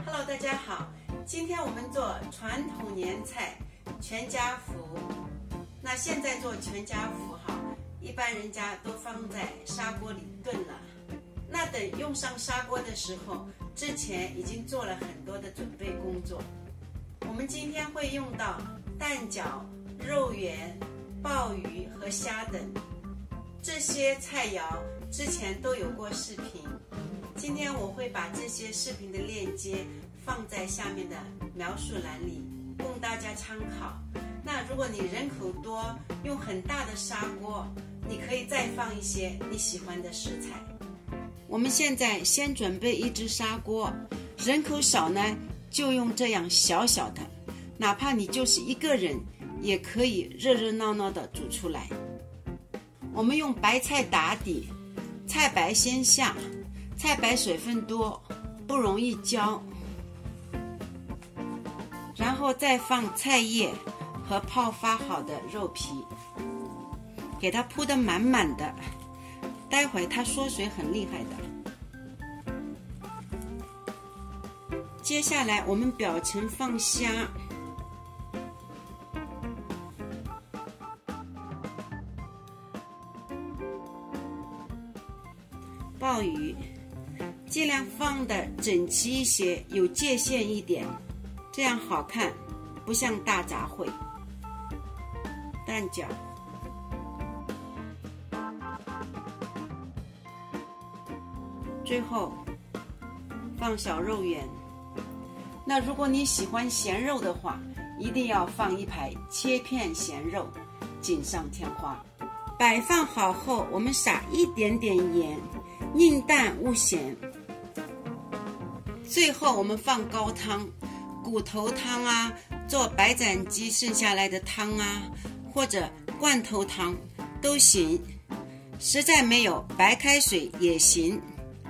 Hello， 大家好，今天我们做传统年菜全家福。那现在做全家福一般人家都放在砂锅里炖了。那等用上砂锅的时候，之前已经做了很多的准备工作。我们今天会用到蛋饺、肉圆、鲍鱼和虾等。这些菜肴之前都有过视频，今天我会把这些视频的链接放在下面的描述栏里，供大家参考。那如果你人口多，用很大的砂锅，你可以再放一些你喜欢的食材。我们现在先准备一只砂锅，人口少呢，就用这样小小的，哪怕你就是一个人，也可以热热闹闹的煮出来。我们用白菜打底，菜白先下，菜白水分多，不容易焦，然后再放菜叶和泡发好的肉皮，给它铺得满满的，待会它缩水很厉害的。接下来我们表层放虾，鲍鱼，尽量放的整齐一些，有界限一点，这样好看，不像大杂烩。蛋饺，最后放小肉圆。那如果你喜欢咸肉的话，一定要放一排切片咸肉，锦上添花。摆放好后，我们撒一点点盐，宁淡勿咸。最后我们放高汤，骨头汤啊，做白斩鸡剩下来的汤啊，或者罐头汤都行，实在没有白开水也行。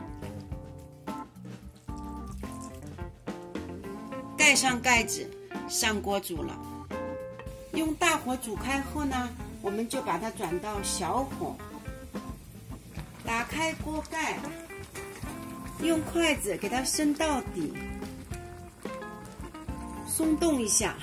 盖上盖子，上锅煮了。用大火煮开后呢，我们就把它转到小火，打开锅盖，用筷子给它伸到底，松动一下，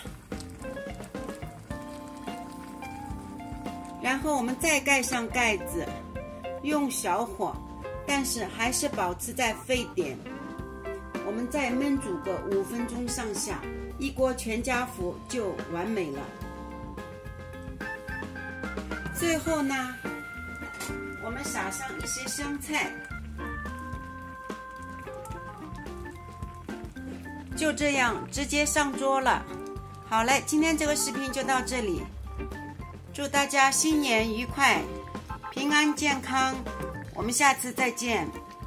然后我们再盖上盖子，用小火，但是还是保持在沸点。我们再焖煮个5分钟上下，一锅全家福就完美了。最后呢，我们撒上一些香菜，就这样直接上桌了。好嘞，今天这个视频就到这里，祝大家新年愉快，平安健康，我们下次再见。